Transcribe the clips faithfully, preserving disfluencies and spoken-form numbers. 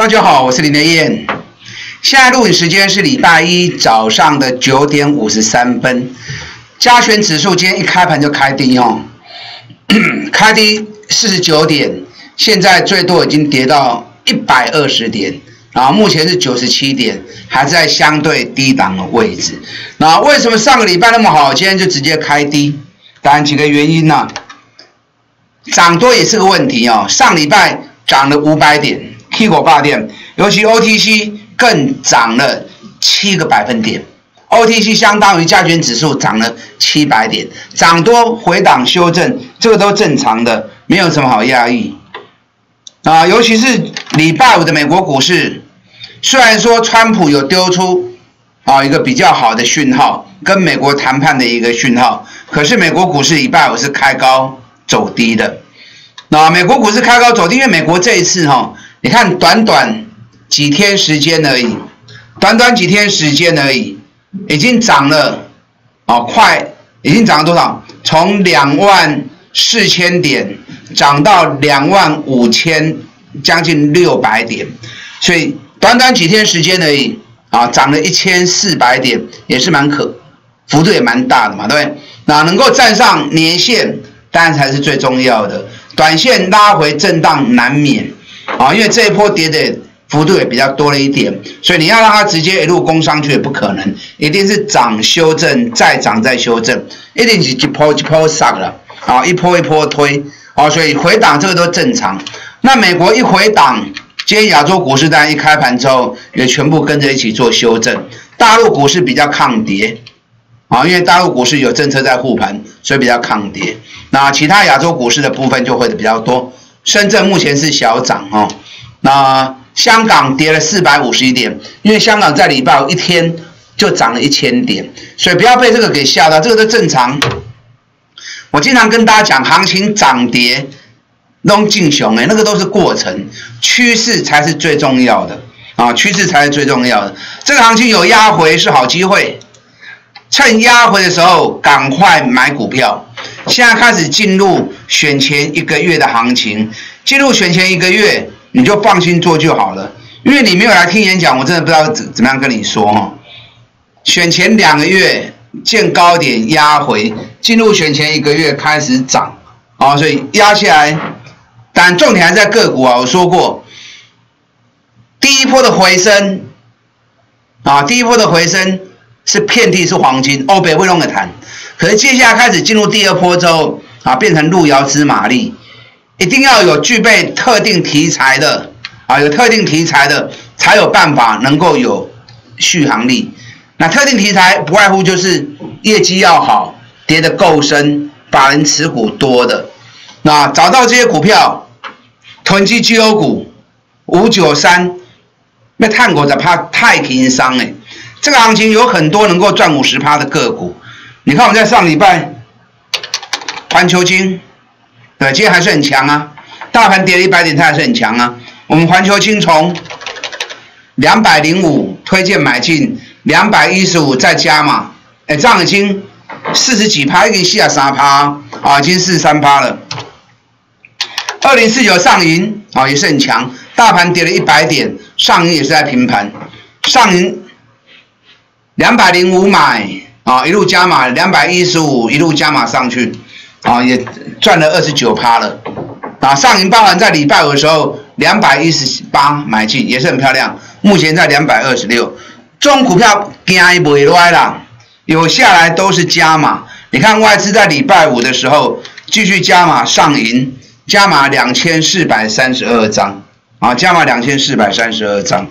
大家好，我是林德燕。现在录影时间是礼拜一早上的九点五十三分。加权指数今天一开盘就开低哦，开低四十九点，现在最多已经跌到一百二十点，然后目前是九十七点，还在相对低档的位置。那为什么上个礼拜那么好，今天就直接开低？当然几个原因呢、啊，涨多也是个问题哦。上礼拜涨了五百点。K 股霸点，尤其 O T C 更涨了七个百分点 ，O T C 相当于加权指数涨了七百点，涨多回档修正，这个都正常的，没有什么好压抑。啊，尤其是礼拜五的美国股市，虽然说川普有丢出啊一个比较好的讯号，跟美国谈判的一个讯号，可是美国股市礼拜五是开高走低的。那美国股市开高走低，因为美国这一次哈、哦。你看，短短几天时间而已，短短几天时间而已，已经涨了，哦，快，已经涨了多少？从两万四千点涨到两万五千，将近六百点，所以短短几天时间而已，啊，涨了一千四百点，也是蛮可，幅度也蛮大的嘛，对不对？那能够站上年线，当然才是最重要的，短线拉回震荡难免。啊，因为这一波跌的幅度也比较多了一点，所以你要让它直接一路攻上去也不可能，一定是涨修正再涨再修正，一定是一波一波上了，啊，一波一波推，啊，所以回档这个都正常。那美国一回档，今天亚洲股市当然一开盘之后也全部跟着一起做修正，大陆股市比较抗跌，啊，因为大陆股市有政策在护盘，所以比较抗跌。那其他亚洲股市的部分就会的比较多。深圳目前是小涨哦，那香港跌了四百五十一点，因为香港在礼拜五一天就涨了一千点，所以不要被这个给吓到，这个都正常。我经常跟大家讲，行情涨跌都进熊哎，那个都是过程，趋势才是最重要的啊，趋势才是最重要的。这个行情有压回是好机会，趁压回的时候赶快买股票。现在开始进入选前一个月的行情，进入选前一个月你就放心做就好了，因为你没有来听演讲，我真的不知道怎怎么样跟你说哈。选前两个月见高点压回，进入选前一个月开始涨啊，所以压下来，但重点还在个股啊，我说过，第一波的回升啊，第一波的回升是遍地是黄金，欧北会弄个谈。可是接下来开始进入第二波之后啊，变成路遥知马力，一定要有具备特定题材的啊，有特定题材的才有办法能够有续航力。那特定题材不外乎就是业绩要好，跌得够深，法人持股多的。那找到这些股票，囤积绩优股五九三，那探股的怕太轻伤哎，这个行情有很多能够赚百分之五十的个股。你看我们在上礼拜，环球金，对，今天还是很强啊，大盘跌了一百点，它还是很强啊。我们环球金从两百零五推荐买进，两百一十五再加码，哎，这样已经四十几趴，已经四十三趴啊，已经四十三趴了。二零四九上银啊也是很强，大盘跌了一百点，上银也是在平盘，上银两百零五买。啊，一路加码两百一十五，一路加码上去，啊，也赚了二十九趴了。啊，上银包含在礼拜五的时候两百一十八买进，也是很漂亮。目前在两百二十六，这种股票惊伊袂落啦，有下来都是加码。你看外资在礼拜五的时候继续加码上银，加码两千四百三十二张，啊，加码两千四百三十二张。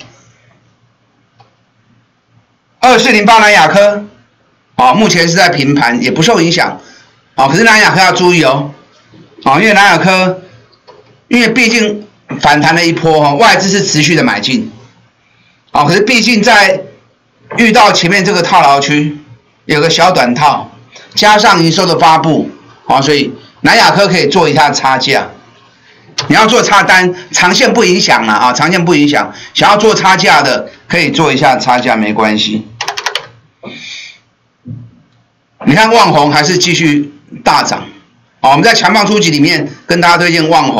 二四零八南亚科。啊，目前是在平盘，也不受影响。啊，可是南亚科要注意哦。啊，因为南亚科，因为毕竟反弹了一波哈，外资是持续的买进。啊，可是毕竟在遇到前面这个套牢区，有个小短套，加上营收的发布，啊，所以南亚科可以做一下差价。你要做差单，长线不影响了啊，长线不影响。想要做差价的，可以做一下差价，没关系。你看旺宏还是继续大涨，哦，我们在强棒初级里面跟大家推荐旺宏，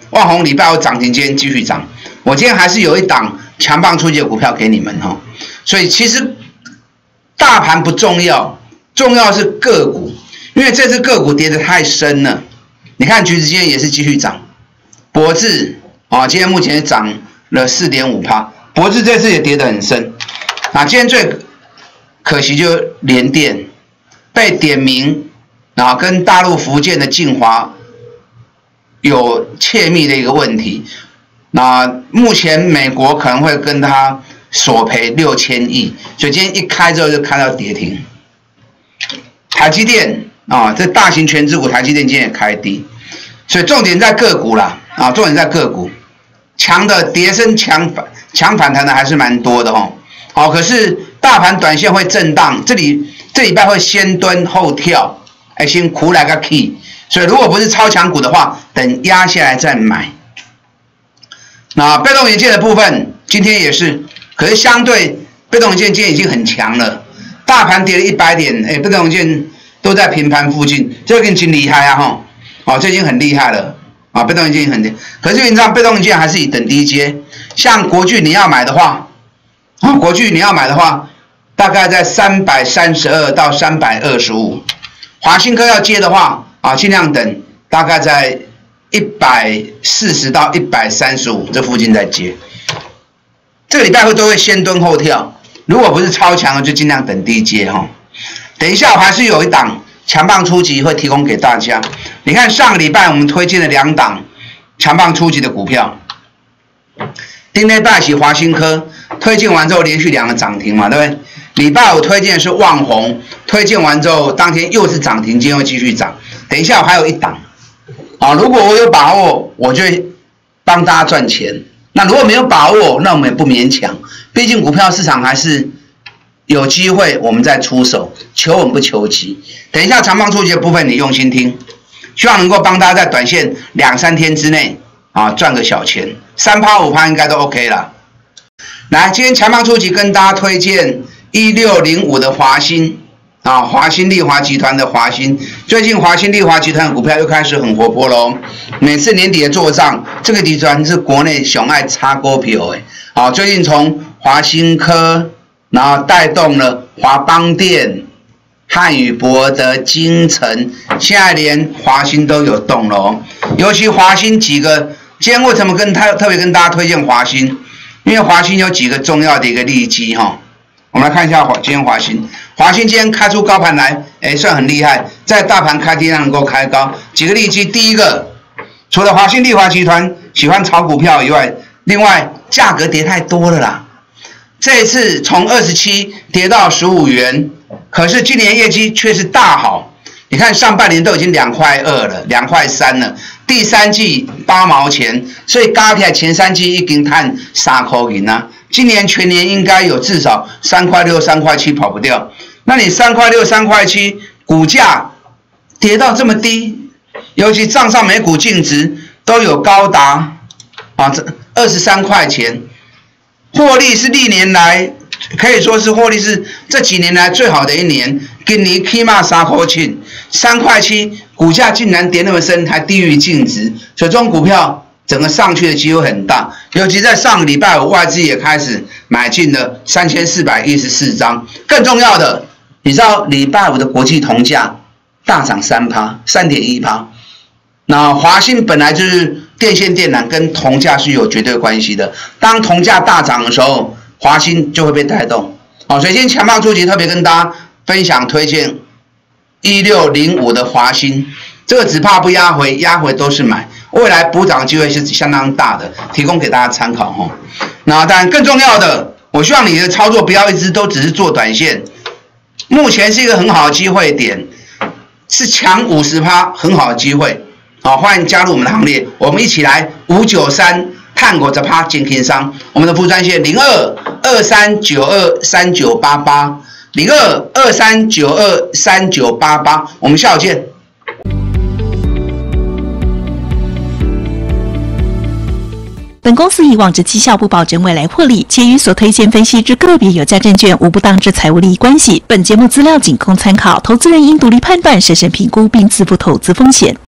旺宏礼拜五涨停，今天继续涨。我今天还是有一档强棒出击的股票给你们哈。所以其实大盘不重要，重要是个股，因为这只个股跌得太深了。你看橘子今天也是继续涨，博智啊，今天目前涨了 百分之四点五， 博智这次也跌得很深。啊，今天最可惜就联电被点名，啊，跟大陆福建的晋华有窃密的一个问题。那目前美国可能会跟他索赔六千亿，所以今天一开之后就看到跌停。台积电啊，这大型全资股台积电今天也开低，所以重点在个股啦啊，重点在个股，强的跌升强反强反弹的还是蛮多的哦。好，可是大盘短线会震荡，这里这礼拜会先蹲后跳，哎，先苦来个 key， 所以如果不是超强股的话，等压下来再买。那被动元件的部分今天也是，可是相对被动元件今天已经很强了，大盘跌了一百点，哎，被动元件都在平盘附近，这个已经厉害啊哈，哦，这已经很厉害了啊，被动元件很厉害，可是原则上被动元件还是以等低阶，像国巨你要买的话。啊，国巨你要买的话，大概在三百三十二到三百二十五。华新科要接的话，啊，尽量等，大概在一百四十到一百三十五这附近再接。这个礼拜会都会先蹲后跳，如果不是超强的，就尽量等低接哈。等一下我还是有一档强棒出击会提供给大家。你看上个礼拜我们推荐了两档强棒出击的股票。今天拜喜华新科推荐完之后连续两个涨停嘛，对不对？礼拜五推荐的是旺宏，推荐完之后当天又是涨停，今天又继续涨。等一下我还有一档，啊，如果我有把握，我就会帮大家赚钱。那如果没有把握，那我们也不勉强，毕竟股票市场还是有机会，我们再出手，求稳不求急。等一下长棒出击的部分你用心听，希望能够帮大家在短线两三天之内。啊，赚个小钱，三趴五趴应该都 OK 了。来，今天强棒出击跟大家推荐一六零五的华新啊，华新丽华集团的华新，最近华新丽华集团的股票又开始很活泼喽。每次年底的做账，这个集团是国内熊爱插股票诶。啊，最近从华新科，然后带动了华邦电、汉语博德、精城，现在连华新都有动了哦。尤其华新几个。今天为什么跟他特别跟大家推荐华新？因为华新有几个重要的一个利基哈。我们来看一下今天华新，华新今天开出高盘来，哎，算很厉害，在大盘开低能够开高。几个利基，第一个，除了华新丽华集团喜欢炒股票以外，另外价格跌太多了啦。这一次从二十七跌到十五元，可是今年业绩却是大好。你看上半年都已经两块二了，两块三了，第三季八毛钱，所以加起来前三季已经赚三块银啊。今年全年应该有至少三块六、三块七跑不掉。那你三块六、三块七，股价跌到这么低，尤其账上每股净值都有高达啊这二十三块钱，获利是历年来可以说是获利是这几年来最好的一年。今年起码三块七，三块七，股价竟然跌那么深，还低于净值，所以这种股票整个上去的机会很大。尤其在上个礼拜五，外资也开始买进了三千四百一十四张。更重要的，你知道礼拜五的国际铜价大涨三趴，三点一趴。那华新本来就是电线电缆跟铜价是有绝对关系的，当铜价大涨的时候，华新就会被带动。好，所以今天强棒出击特别跟大家分享推荐一六零五的华新，这个只怕不压回，压回都是买，未来补涨机会是相当大的，提供给大家参考哈。那当然更重要的，我希望你的操作不要一直都只是做短线，目前是一个很好的机会点，是抢 百分之五十 很好的机会。好，欢迎加入我们的行列，我们一起来五九三探国十趴健康商，我们的副专线零二二三九二三九八八。零二二三九二三九八八，我们下午见。 本公司以往之绩效不保证未来获利，且与所推荐分析之个别有价证券无不当之财务利益关系。本节目资料仅供参考，投资人应独立判断、审慎评估并自负投资风险。